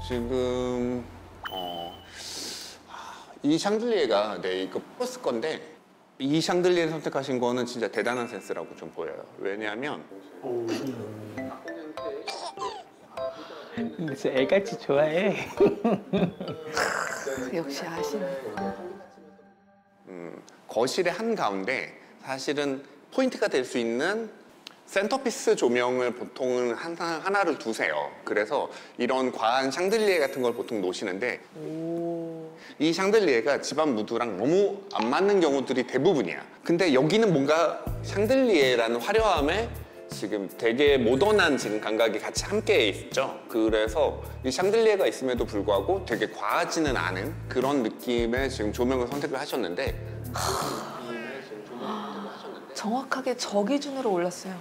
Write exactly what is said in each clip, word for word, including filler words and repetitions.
지금 어, 이 샹들리에가 네 이거 플러스 건데 이 샹들리에 선택하신 거는 진짜 대단한 센스라고 좀 보여요. 왜냐하면 근데 저 애같이 좋아해. 역시 아시네. 음, 거실의 한 가운데 사실은 포인트가 될 수 있는 센터피스 조명을 보통은 하나, 하나를 두세요. 그래서 이런 과한 샹들리에 같은 걸 보통 놓으시는데 이 샹들리에가 집안 무드랑 너무 안 맞는 경우들이 대부분이야. 근데 여기는 뭔가 샹들리에라는 화려함에 지금 되게 모던한 지금 감각이 같이 함께 있죠. 그래서 이 샹들리에가 있음에도 불구하고 되게 과하지는 않은 그런 느낌의 지금 조명을 선택을 하셨는데 정확하게 저 기준으로 올랐어요.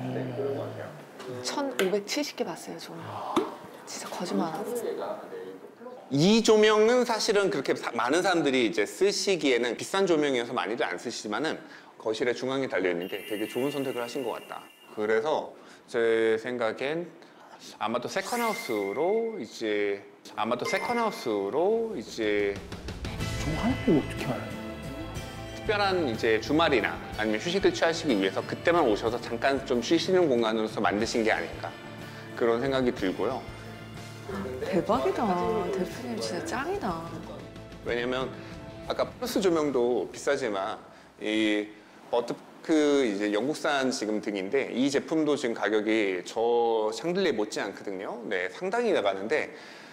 천오백칠십 개 봤어요, 조명. 진짜 거짓말 안 하고. 이 조명은 사실은 그렇게 사, 많은 사람들이 이제 쓰시기에는 비싼 조명이어서 많이들 안 쓰시지만은 거실에 중앙에 달려있는 게 되게 좋은 선택을 하신 것 같다. 그래서 제 생각엔 아마도 세컨하우스로 이제 아마도 세컨하우스로 이제 좀 하나 보고 어떻게 알아요? 특별한 이제 주말이나 아니면 휴식을 취하시기 위해서 그때만 오셔서 잠깐 좀 쉬시는 공간으로서 만드신 게 아닐까 그런 생각이 들고요. 대박이다. 대표님 진짜 짱이다. 왜냐면 아까 플러스 조명도 비싸지만 이 버트크 이제 영국산 지금 등인데 이 제품도 지금 가격이 저 샹들리에 못지 않거든요. 네, 상당히 나가는데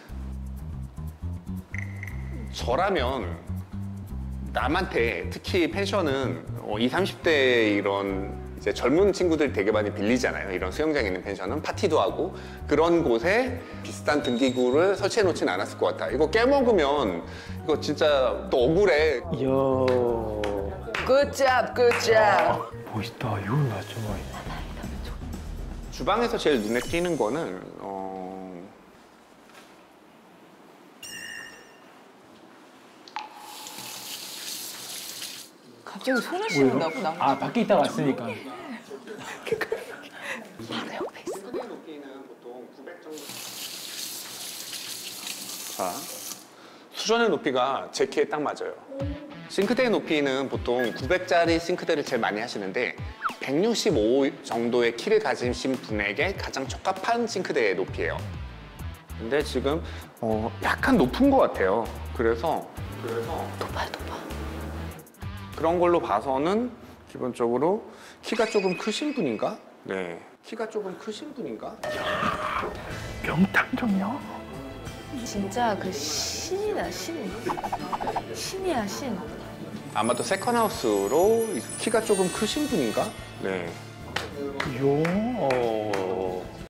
저라면 남한테 특히 펜션은 이십, 삼십 대 이런 이제 젊은 친구들 되게 많이 빌리잖아요. 이런 수영장 있는 펜션은 파티도 하고 그런 곳에 비싼 등기구를 설치해 놓진 않았을 것 같아. 이거 깨먹으면 이거 진짜 또 억울해. 이야. 굿잡, 굿잡. 멋있다. 이건 나 좋아해. 주방에서 제일 눈에 띄는 거는 어... 갑자기 손을 씻는다고 나. 아, 밖에 있다 왔으니까. 바로 옆에 있어. 싱크대 높이는 보통 구백 정도. 자, 수전의 높이가 제 키에 딱 맞아요. 싱크대 높이는 보통 구백짜리 싱크대를 제일 많이 하시는데 백육십오 정도의 키를 가지신 분에게 가장 적합한 싱크대의 높이예요. 근데 지금 어, 약간 높은 것 같아요. 그래서 그래서 높아요, 높아. 그런 걸로 봐서는 기본적으로 키가 조금 크신 분인가? 네, 키가 조금 크신 분인가? 명탕 좀요. 진짜 그 신이다, 신. 신이야, 신. 아마도 세컨하우스로 키가 조금 크신 분인가? 네. 요. 어.